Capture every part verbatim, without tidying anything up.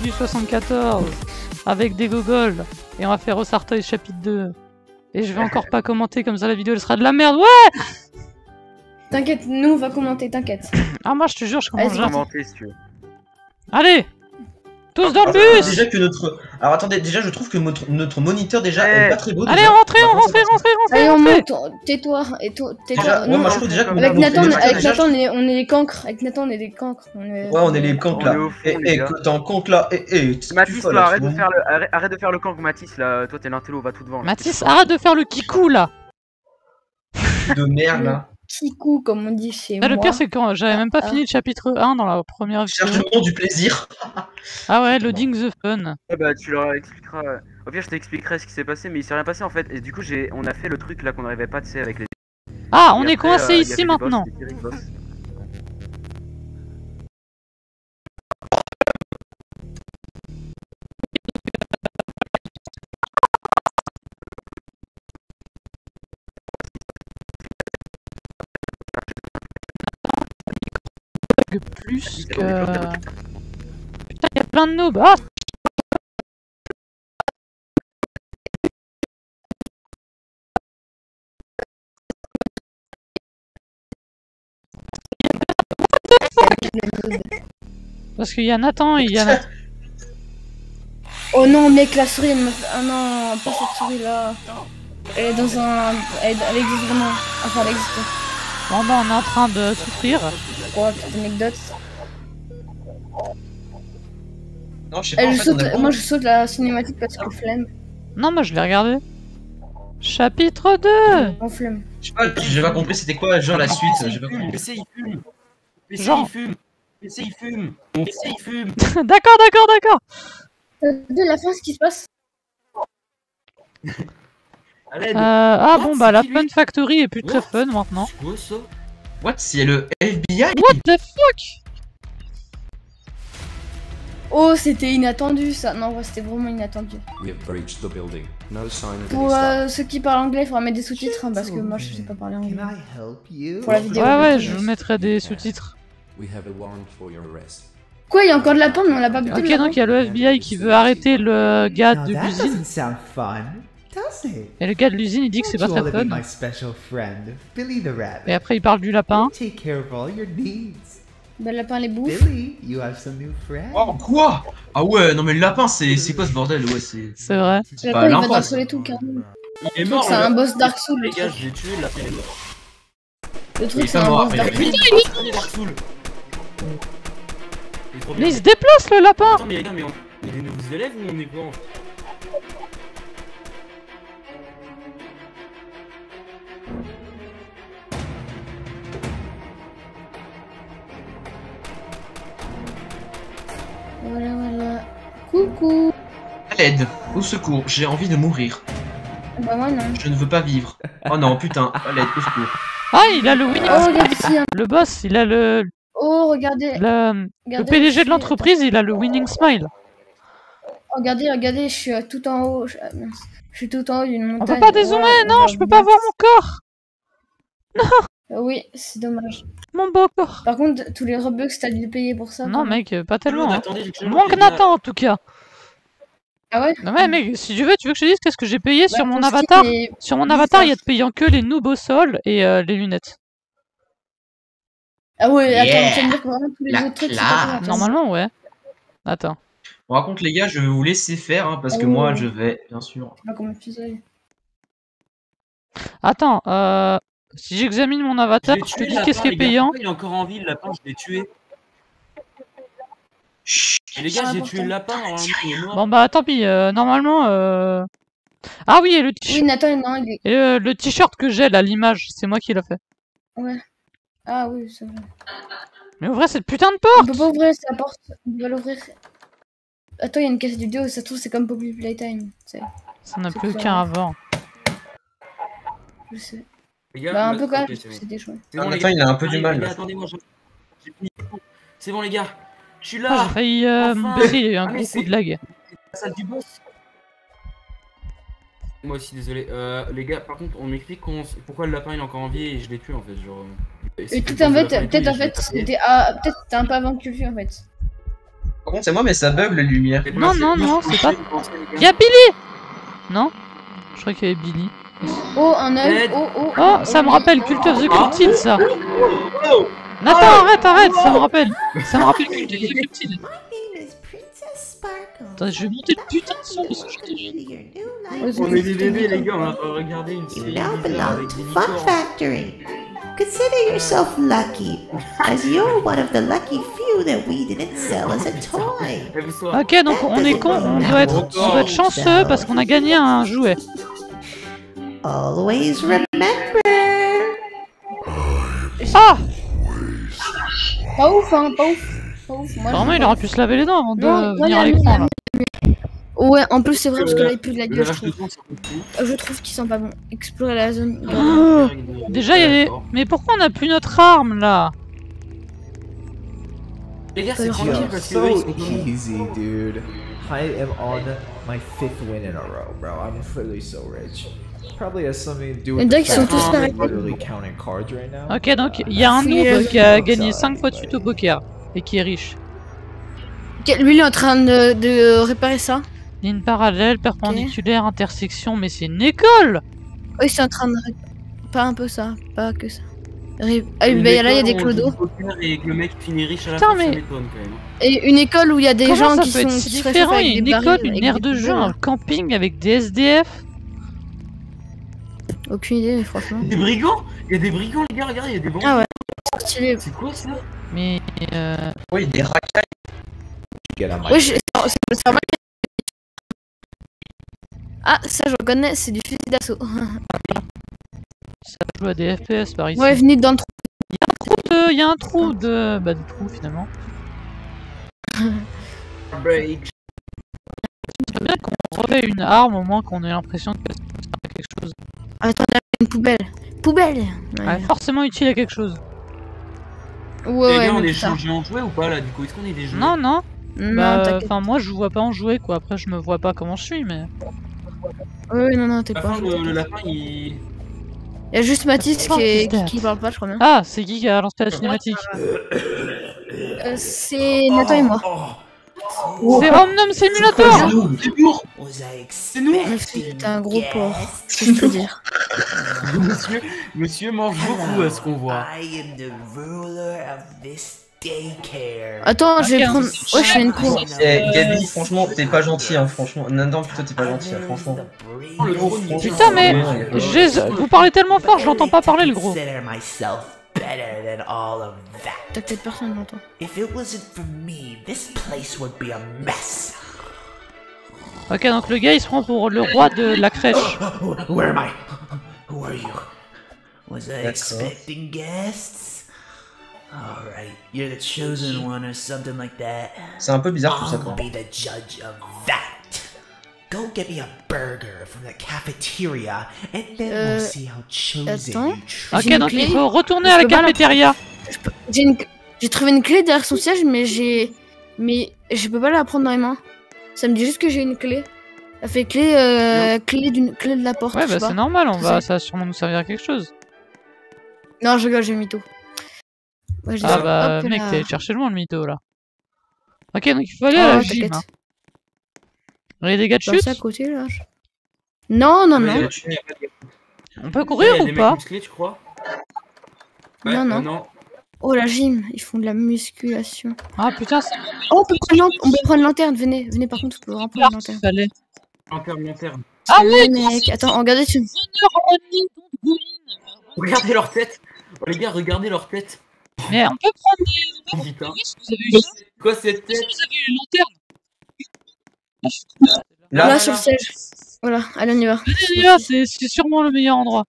du soixante-quatorze avec des gogoles et on va faire Osartoy chapitre deux. Et je vais encore pas commenter comme ça la vidéo elle sera de la merde. Ouais. T'inquiète, nous on va commenter, t'inquiète. Ah moi je te jure je commence jamais. Commenter si tu veux. Allez. Tous dans le Alors, bus. déjà que notre... Alors attendez, déjà je trouve que notre, notre moniteur déjà Eh. est pas très beau. Allez déjà. rentrez, On on va rentrez, commencer rentrez, rentrez, Allez, on rentrez. monte, tais-toi, et toi, Déjà, tais-toi. ouais, Nous, moi je trouve déjà que avec notre Nathan, moniteur, avec déjà, Nathan, on est, on est les cancres. Avec Nathan, on est des cancres. On est... Ouais, on est les cancres On est là. au fond, Eh, les eh, gars. que t'en comptes là. Eh, eh, tu Mathis, folle, là, là, arrête tu de vois. faire le, arrête, arrête de faire le camp, Mathis, là, toi t'es l'intello, va tout devant. là. Mathis, arrête de faire le kikou là. De merde là. Kikou, comme on dit chez Ah, moi. le pire c'est quand j'avais même pas Ah. fini le chapitre un dans la première vidéo. Chargement du plaisir. Ah ouais, loading the fun. Ouais, bah tu leur expliqueras. euh, Au pire, je t'expliquerai ce qui s'est passé, mais il s'est rien passé en fait. Et du coup, j'ai, on a fait le truc là qu'on n'arrivait pas, tu sais, avec les. Ah, on Et est après, coincé euh, il y ici avait des boss, maintenant. des terribles boss. Plus que... Putain, il y a plein de noobs. Ah. Parce qu'il y a Nathan et il y a Nathan. Oh non, mec, la souris, elle me fait... Ah non, pas cette souris là. Elle est dans un... Elle, elle existe vraiment. Enfin, elle existe. Bon bah on est en train de souffrir. Quoi, petite anecdote. Non, je sais pas. Elle, En je fait, saute, on a... moi, je saute la cinématique parce que flemme. Non, moi je l'ai regardé. Chapitre deux. En flemme. Je sais pas, j'ai pas compris c'était quoi genre la suite. J'ai pas compris. P C il fume. P C Genre. il fume. P C il fume. P C il fume. D'accord, d'accord, d'accord. De la fin, ce qui se passe. À l'aide. Euh, ah What, bon bah c'est la qui, lui Fun Factory est plus très What fun maintenant. C'est quoi ça? What? C'est le F B I? What the fuck? Oh, c'était inattendu ça. Non, ouais, c'était vraiment inattendu. We have breached the building. No sign of any Pour staff. euh, ceux qui parlent anglais, il faudra mettre des sous-titres hein, parce que moi je sais pas parler anglais. Can I help you? Pour la vidéo. Ouais ouais, je vous mettrai des sous-titres. We have a warrant for your arrest. Quoi, il y a encore de la pomme, mais on l'a pas buté. Ok, donc il y a le F B I qui veut arrêter le gars Now de that l'usine. doesn't sound fun, does it? Et le gars de l'usine il dit que c'est pas Don't you très all fun. be my special friend, Billy the rabbit. Et après il parle du lapin. Take care of all your needs. Bah, le lapin les bouffe. Billy, you have some new friends. Oh quoi? Ah ouais, non mais le lapin c'est c'est quoi ce bordel? Ouais, c'est... C'est vrai. C'est Le pas lapin il va l'impasse. dans les tout carrément. Il est Le truc, mort. c'est un boss Dark Souls. Les Le gars, truc, je l'ai tué, là, il est mort. le Il truc est c'est pas un mort, boss mais Dark il Souls. Il est Dark Souls. Il est trop Mais bien. il se déplace le lapin. Attends, mais les gars, mais on on est des nouveaux élèves ou on est quoi? Voilà, voilà. Coucou. À l'aide, au secours, j'ai envie de mourir. Bah, moi non. Je ne veux pas vivre. Oh non, putain, à l'aide, au secours. Ah il a le winning. Oh, regarde ici. hein. Le boss il a le... Oh, regardez. Le, le regardez, P D je G de suis- l'entreprise il a le winning smile. Oh, regardez, regardez, je suis euh, tout en haut. Je, ah, mince. Je suis tout en haut d'une On montagne. peut pas dézoomer, Ouais, non, on je va peux pas bien. voir mon corps. Euh, Oui, c'est dommage. Mon beau corps. Par contre, tous les Robux, t'as dû payer pour ça. Non quand même. mec, euh, pas tellement. Hein. Attendez, j'ai que Moins que Nathan en tout cas. Ah ouais? Non mais mec, si tu veux, tu veux que je te dise qu'est-ce que j'ai payé Bah, sur mon ton skin avatar? est- Sur mon bizarre. avatar, il y a de payant que les noobs au sol et euh, les lunettes. Ah ouais, attends, Yeah. tu vas me dire que vraiment tous les La autres trucs, c'est classe. pas grave. Normalement, ouais. Attends. Bon, par contre les gars, je vais vous laisser faire, hein, parce que Oh. moi je vais, bien sûr... Pas comme un fusil. Attends, euh... si j'examine mon avatar, je te dis qu'est-ce qui est payant. Il est encore en vie, le lapin, je l'ai tué. Chut. Et les gars, C'est j'ai tué le lapin, hein, il est mort. Bon bah tant pis, euh, normalement... Euh... Ah oui, et le Oui, t-shirt Nathan, non, il est. et, euh, le t-shirt que j'ai là, l'image, c'est moi qui l'ai fait. Ouais. Ah oui, c'est vrai. Mais ouvrez cette putain de On porte. peut pas ouvrir sa porte, on va l'ouvrir. Attends, il y a une caisse vidéo, ça se trouve, c'est comme Poppy Playtime. C'est- Ça n'a c'est plus pas qu'un grave. avant. Je sais. Les gars, Bah, un bah, peu quand même, ok, parce c'est que bon. c'était chouette. C'est bon, les Nathan, gars. il a un peu du Allez, mal, les gars, là. attendez-moi, j'ai j'ai fini. C'est bon, les gars. Je suis Ah, là. j'ai failli... Euh, Enfin. mon P C, il y a eu un Ah, mais gros c'est- coup de lag. La salle du boss. Moi aussi, désolé. Euh, les gars, par contre, on m'explique comment- pourquoi le lapin il est encore en vie et je l'ai tué en fait. Genre. euh, Et c'était tout le en boss fait, de lapin et tout, peut-être et en je l'ai fait, pas tué. c'était ah, peut-être t'es un peu avant que tu le tues en fait. Par contre, c'est moi, mais ça bug la lumière. Et Non, moi, non, moi, non, je c'est continue pas- de penser, les gars. Y'a Billy. Non? Je crois qu'il y avait Billy. Oh, un œil. Aide. Oh, oh. Oh, ça me rappelle Cult of the Ah. Cryptid, ça. Nathan, arrête, arrête, ça me rappelle. Ça me rappelle Cult of the Cryptid. My name is Princess Sparkle. Attends, je vais monter le putain de son parce que je Introduce you to your new Ouais, life. On est des bébés, les gars, on a pas regardé une You série now bizarre avec belong des to Fun licornes. Factory. Consider yourself lucky, as you're one of the lucky few that we didn't sell as a toy. Et vous soir. Ok, donc on est con, on doit être, on doit être chanceux parce qu'on a gagné un jouet. Always remember. Ah! Pas ouf, hein, pas ouf. Pas ouf. Moi, Vraiment, je- il aurait pu se laver les dents avant de Non, venir non, à il a l'écran là. Ouais, en plus, c'est vrai parce que là, il pue de la Le gueule, je lavage de trouve. temps, c'est un peu fou. Euh, Je trouve qu'ils sont pas bons. Explorer la zone. Oh, déjà, il y a des. D'accord. Mais pourquoi on a plus notre arme là? Les gars, c'est Yo, tranquille parce que eux, ils sont comme- easy, dude. I am on my fifth win in a row, bro. I'm literally so rich. Probably has something to do On with dirait the qu'ils sont fact tous that I'm arrêtés. literally counting cards right now. Ok, donc il y a un Fouiller noob la qui a zone. gagné cinq fois de suite au poker et qui est riche. Ok, lui, il est en train de, de réparer ça. Ligne parallèle, perpendiculaire, intersection, mais c'est une école! Oui, c'est en train de. ré- Pas un peu ça, pas que ça. Ré- Ah, Une bah, là, il y a des école où on joue clodos. au poker et que le mec finit riche à la Putain, fin, ça mais- m'étonne quand même. Et une école où il y a des Comment gens ça qui peut sont être si qui se différent? réchauffent Il y a avec une des école, barils, une avec aire des de jeu, poubelles. un camping avec des S D F. Aucune idée, mais franchement. Des brigands? Il y a des brigands, les gars, regarde, il y a des bandits. Ah ouais. Stylé. C'est quoi ça? Mais euh... Oui, des racailles. Get on my Ouais, je- c'est c'est pas mal. Ah, ça je reconnais, c'est du fusil d'assaut. ça joue à des F P S par ici. Ouais, venez dans le trou. Il y a un trou de... Bah, des trous finalement. Break. C'est bien qu'on refait une arme au moins qu'on ait l'impression que ça sert à quelque chose. Attends, il y a une poubelle. Poubelle Ouais, Ouais, forcément utile à quelque chose. ouais, les ouais, gars, on mais est putain. changés en jouets ou pas là du coup? Est-ce qu'on est des jouets? Non, non. Non, Bah, t'inquiète. enfin moi je vois pas en jouer quoi. Après je me vois pas comment je suis mais. Ouais, ouais, non, non, t'es À la pas. fin, le, le lapin il. Il y a juste Mathis Fuck qui, est- is that? qui, qui parle pas, je crois bien. Ah, c'est qui qui a lancé la cinématique? Euh, c'est Nathan et moi. C'est Omnium Simulator. C'est lourd. C'est nous! C'est un gros porc, si je peux dire. Monsieur, monsieur mange beaucoup à ce qu'on voit. I am the ruler of this daycare. Attends, je vais Ok, prendre. Ouais, je fais une cour. Eh, Gabi, franchement, t'es pas gentil, hein, franchement. Nathan, plutôt, t'es pas gentil, hein, franchement. Oh, le gros, il- Putain, mais j'ai- vous parlez tellement fort, je l'entends pas parler le gros. Consider myself better than all of that. T'as peut-être personne dans toi. If it wasn't for me, this place would be a mess. Ok, donc le gars il se prend pour le roi de la crèche. Where am I? Who are you? Was I D'accord. expecting guests? Alright, you're the chosen one or something like that. C'est un peu bizarre tout ça, I'll quoi. be the judge of that. Go get me a burger from the cafeteria, and then Euh, we'll see how chosen attends. you truly Ok, J'ai une donc clé. il faut retourner Je à la peux pas la- cafétéria. J'ai une... j'ai trouvé une clé derrière son siège, mais j'ai. Mais je peux pas la prendre dans les mains. Ça me dit juste que j'ai une clé. Ça fait clé, euh, clé d'une clé de la porte. Ouais, je sais bah pas. c'est normal, on Je va, sais. ça va sûrement nous servir à quelque chose. Non, je rigole, j'ai mytho. Ouais, je Ah dis- bah hop mec, là. t'es allé chercher loin le mytho là. Ok, donc il faut aller Ah, à la ouais, gym. t'inquiète. Il y a des dégâts de Bah, chute. c'est à côté là. je- Non, non, Mais non. il y a- il y a pas de- On peut Il y courir a ou des pas? mecs musclés, tu crois? Ouais, Non, non. euh, non. Oh, la gym, ils font de la musculation. Ah putain, c'est Oh, on peut prendre, l'an- on peut prendre une lanterne, venez, venez par contre, on peut vraiment prendre une lanterne. fallait. Lanterne, lanterne. Ah Ouais, mec, attends, regardez, tu... Regardez leur tête! Oh, les gars, regardez leur tête! Mais on peut prendre des... Oh, putain. Est-ce que vous avez eu... Est-ce Quoi cette que tête? vous avez eu une lanterne? Là, Là, sur le siège. Voilà, allez, on y va. Allez, on y va, c'est c'est sûrement le meilleur endroit.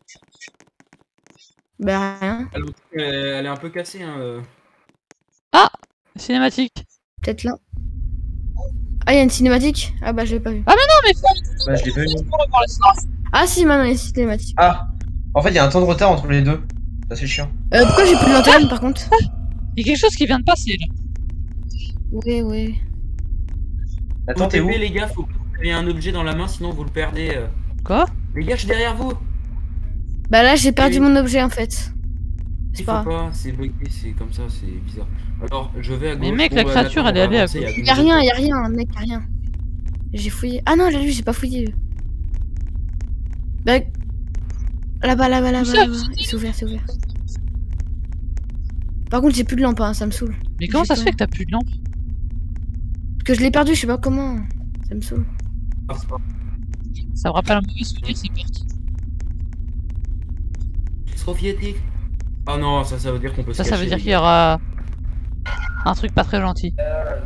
Bah, rien. Elle, euh, elle est un peu cassée, hein. euh. Cinématique. Peut-être là. Ah, il y a une cinématique? Ah, bah, je l'ai pas vu. Ah mais non, mais faut... bah, je l'ai pas vu. pour revoir le sens. Ah, si, maintenant, il y a une cinématique. Ah, en fait, il y a un temps de retard entre les deux. Ça, c'est chiant. Euh, pourquoi j'ai plus de lanterne, par contre? Il y a quelque chose qui vient de passer là. Oui, oui. Attends, Faut t'es où? taper, les gars, faut que vous ayez un objet dans la main, sinon vous le perdez. euh. Quoi? Les gars, je suis derrière vous! Bah, là, j'ai perdu Et- mon objet, en fait. C'est Il pas faut grave. pas, c'est bugué, c'est comme ça, c'est bizarre. Alors, je vais à gauche. Mais mec, bon, la bah, créature, Nathan, elle est on va allée à avancer, gauche. il y Y'a rien, y'a rien, mec, y'a rien. J'ai fouillé. Ah non, là, lui, j'ai pas fouillé. Bah. Là-bas, là-bas, là-bas. ça, là-bas. C'est ouvert, c'est ouvert. Par contre, j'ai plus de lampe, hein, ça me saoule. Mais comment J'ai ça se pas- fait que t'as plus de lampe? Parce que je l'ai perdu, je sais pas comment. Ça me saoule. Ah, c'est pas- Ça me rappelle un mauvais souvenir, c'est parti. Soviétique. Ah non, ça, ça veut dire qu'on peut Ça, se ça cacher, veut dire les qu'il y gars. aura un truc pas très gentil.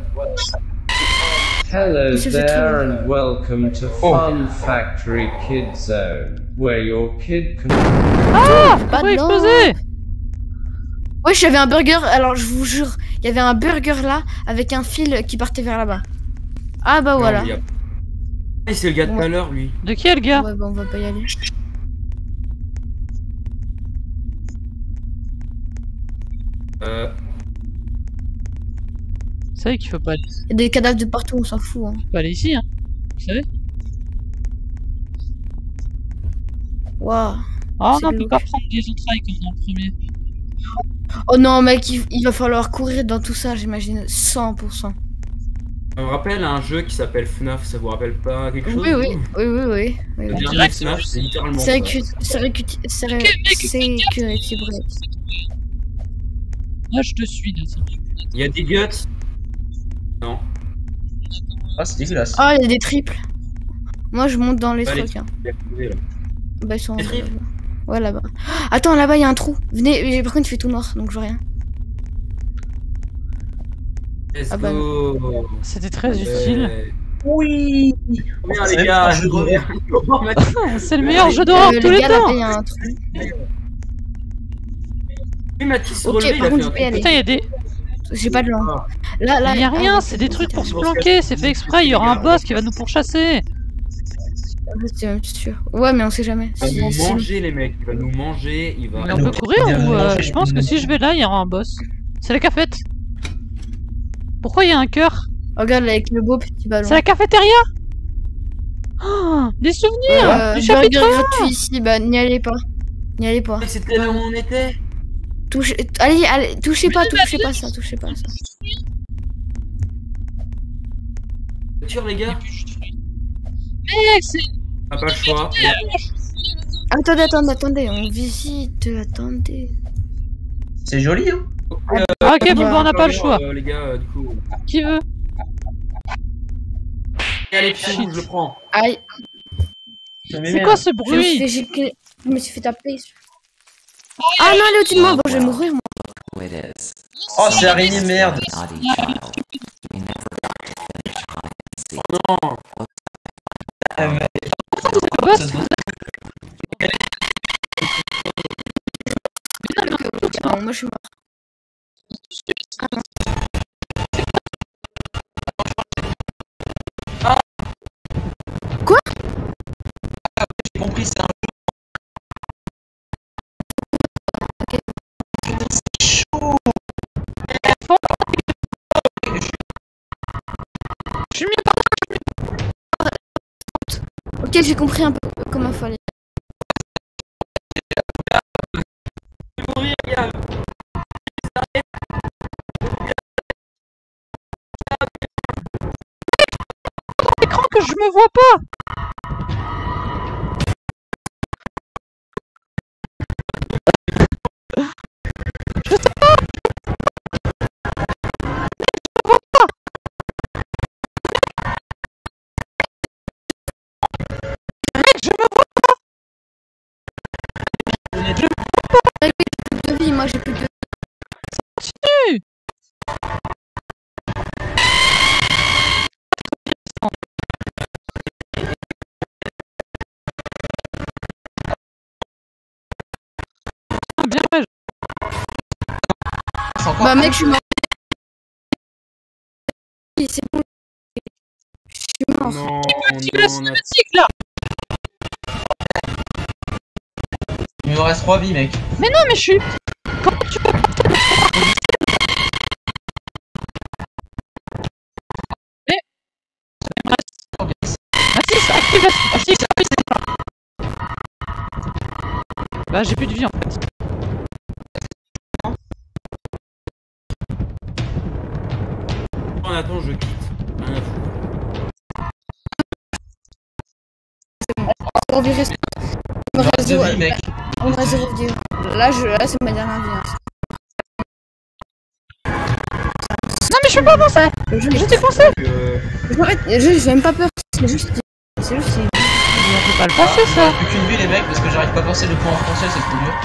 Hello Monsieur, c'est there trop- and welcome to Fun Factory Kid Zone, where your kid can... Ah! Pas Pourquoi de exploser? Ouais, j'avais un burger, alors je vous jure, il y avait un burger là avec un fil qui partait vers là-bas. Ah bah Non, voilà. mais y a- Ah, c'est le gars de tout à l'heure, lui. De qui est le gars? Ouais, bah on va pas y aller. Euh... Vous savez qu'il faut pas aller, Il y a des cadavres de partout, on s'en fout. Hein. faut pas aller ici, hein. Vous savez? Waouh. Ah C'est non, on peut glauque. pas prendre des entrailles comme dans le premier. Oh non, mec, il, il va falloir courir dans tout ça, j'imagine. cent pour cent. Ça me rappelle un jeu qui s'appelle F N A F, ça vous rappelle pas quelque chose Oui, oui, oui, oui, oui. oui, Le oui. dernier F N A F, c'est littéralement C'est ça. récu- c'est récu- c'est ré- Security Break. Moi, je te suis, là. ça. Il y a des guts. Non. Ah, c'est dégueulasse. Ah, il y a des triples. Moi, je monte dans les Allez. trucs. Hein. Il y a trouvé, là. Bah, ils sont Des en- triples là-bas. Ouais, là-bas. Attends, là-bas, il y a un trou. Venez, par contre, il fait tout noir, donc je vois rien. Let's Ah bah go. C'était très Ouais. utile. Oui. Bien, C'est les même gars, pas un jeu d'horreur. C'est le meilleur jeu d'horreur de Euh, tous les les gars, temps! là-bas, il y a un trou. Oui, Mathis Ok, relevé, il par a contre, fait je peux y un aller. Putain, il y a des. J'ai pas de lampe. Ah. Là, là. Il y a ah, rien, ouais, c'est des trucs pour se bon, planquer, c'est fait exprès, il y aura un boss qui va nous pourchasser. En fait, c'est même sûr. Ouais, mais on sait jamais. Il va Si- nous si- manger, les mecs. Il va nous manger, il va... Mais on peut courir ou euh, je pense que si je vais là, il y aura un boss. C'est la cafette. Pourquoi il y a un cœur? Regarde là, avec le beau petit ballon. C'est la cafétéria? Oh, des souvenirs Euh, du burger chapitre un. gratuit ici, bah n'y allez pas. N'y allez pas. C'était là où on était. Touchez... Allez, allez, touchez pas, touchez pas ça, touchez pas ça. Sûr, les gars. Mec, c'est... On n'a pas le choix. Attendez, attendez, attendez, on visite, attendez. C'est joli, hein. Ah, ok, bon, bah, bah, on n'a pas le choix. Euh, les gars, euh, du coup... Qui veut? Allez, pied rouge, je le prends. Aïe, C'est quoi ce je me suis bruit? fait gicler- je me suis fait taper. Ah non, elle est au-dessus de moi, bon, je vais mourir moi. Oh, c'est araignée, merde. Non. Boss? Non, moi je suis mort. Quoi? J'ai compris, c'est un Je suis mis par... Ok, j'ai compris un peu comment fallait. Mourir, gars. l'écran que je me vois pas. Je sais pas. Je me vois pas. Mec, je me vois pas. Je me vois pas. Mec, j'ai plus de vie, moi j'ai plus de. Continue. Bien ouais. Bah mec, je suis mort. C'est bon. Je suis mort. Non, Tu la non, on a... cinématique là. Il me reste trois vies, mec. Mais non, mais je suis. Comment tu peux. Mais. Mathis, active la. Mathis, bah, j'ai plus de vie en fait. Attends, attends, je quitte. Rien à foutre. On virait. On Reste reste de zéro. vie, mec. On reste zéro vidéo. Là, je... là c'est ma dernière vie. Hein. Non mais je peux pas avancer. Je t'ai foncé. Euh... En fait, je j'ai même pas peur. C'est juste. C'est juste. On peut pas le passer ça. Plus qu'une vie, les mecs, parce que j'arrive pas à penser le point en français, c'est trop dur.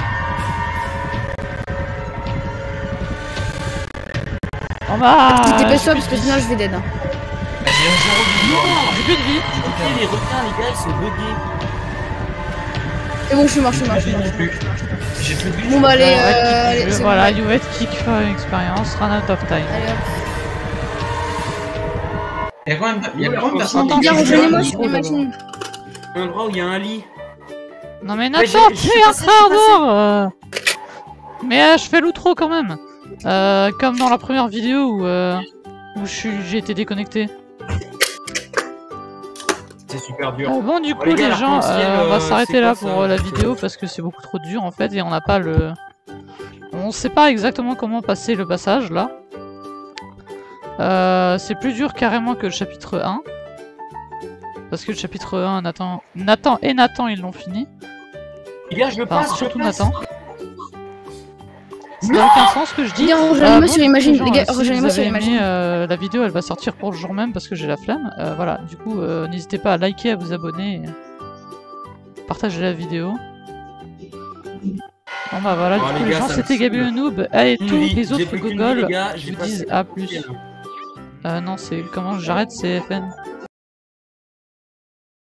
On va. Dépêche-toi parce que sinon je vais dead. Hein. Bah, j'ai un zéro vie. J'ai plus de vie. Ok, les requins, les gars, ils sont buggés. C'est bon, je suis mort, je suis mort, je suis mort. J'ai plus de vie. Bon bah allez, Ouais, euh, allez, tu- c'est voilà, bon. you have kick for experience, run out of time. Allez hop. Il y a quand même, il y a quand même personne Attends, qui Bien, je- rejoignez-moi je- sur l'imagine. Un endroit où il y a un lit. Non mais Mais Nathan, j'ai- je tu suis es un passé, je suis cardor euh... Mais euh, je fais l'outro quand même. Euh, comme dans la première vidéo où, euh, où je suis- j'ai été déconnecté. C'est super dur. Euh, bon du coup les gars, les gens, l'arc-en-ciel, euh, on va euh, s'arrêter c'est là quoi, pour ça euh, la C'est- vidéo parce que c'est beaucoup trop dur en fait et on n'a pas le... On sait pas exactement comment passer le passage là. Euh, c'est plus dur carrément que le chapitre un. Parce que le chapitre un, Nathan, Nathan et Nathan ils l'ont fini. Les gars, je le Enfin, passe, je surtout le passe. Nathan. Ça n'a aucun sens ce que je dis. Les gars, rejoignez-moi bon, sur du coup, Imagine, gens, les gars, euh, si rejoignez-moi vous sur avez Imagine. aimé, euh, la vidéo elle va sortir pour le jour même parce que j'ai la flemme. Euh, voilà, du coup euh, n'hésitez pas à liker, à vous abonner, et partager la vidéo. Bon bah voilà, Oh, du les coup les gars, gens ça me c'était Gabi le saoule. noob, et Une tous vie, les j'ai autres plus qu'une vie, gogoles les gars, j'ai vous passé disent le à plus. week-end. Euh, non c'est comment j'arrête, c'est F N.